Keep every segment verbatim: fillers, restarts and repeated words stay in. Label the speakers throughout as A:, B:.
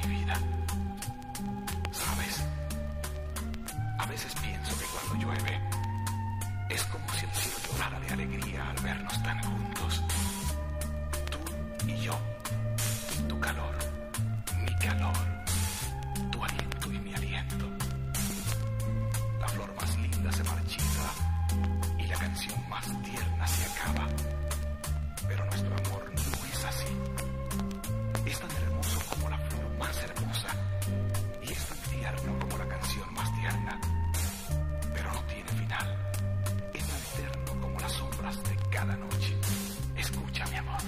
A: mi vida. ¿Sabes? A veces pienso que cuando llueve es como si el cielo llorara de alegría al vernos tan juntos. Tú y yo, tu calor, mi calor, tu aliento y mi aliento. La flor más linda se marchita y la canción más tierna se acaba. Pero nuestro amor no es así. Es tan hermoso como la flor más hermosa y es tan tierno como la canción más tierna. Pero no tiene final. Es tan eterno como las sombras de cada noche. Escucha, mi amor.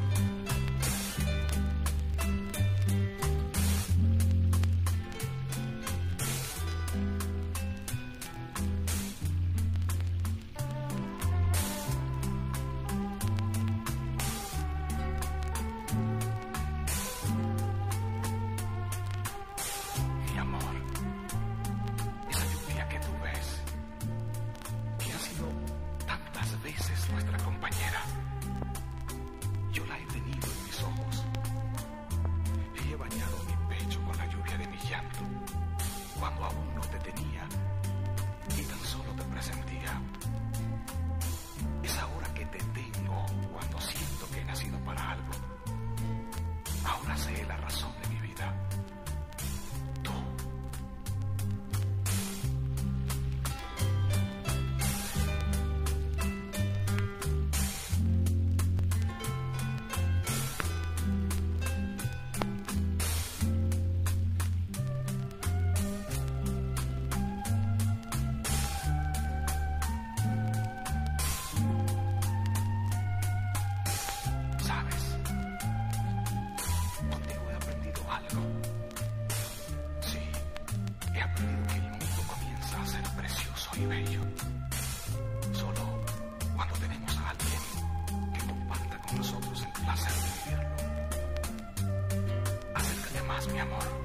A: Mi amor, esa lluvia que tú ves, que ha sido tantas veces nuestra compañera, yo la he tenido en mis ojos y he bañado mi pecho con la lluvia de mi llanto, cuando aún no te tenía y tan solo te presentía. Es ahora que te tengo cuando siento que he nacido para algo. Ahora sé la razón de mi vida. Tú. ¿Sabes? Contigo he aprendido algo. Sí, he aprendido que el mundo comienza a ser precioso y bello solo cuando tenemos a alguien que comparta con nosotros el placer de vivirlo. Acércate más, mi amor.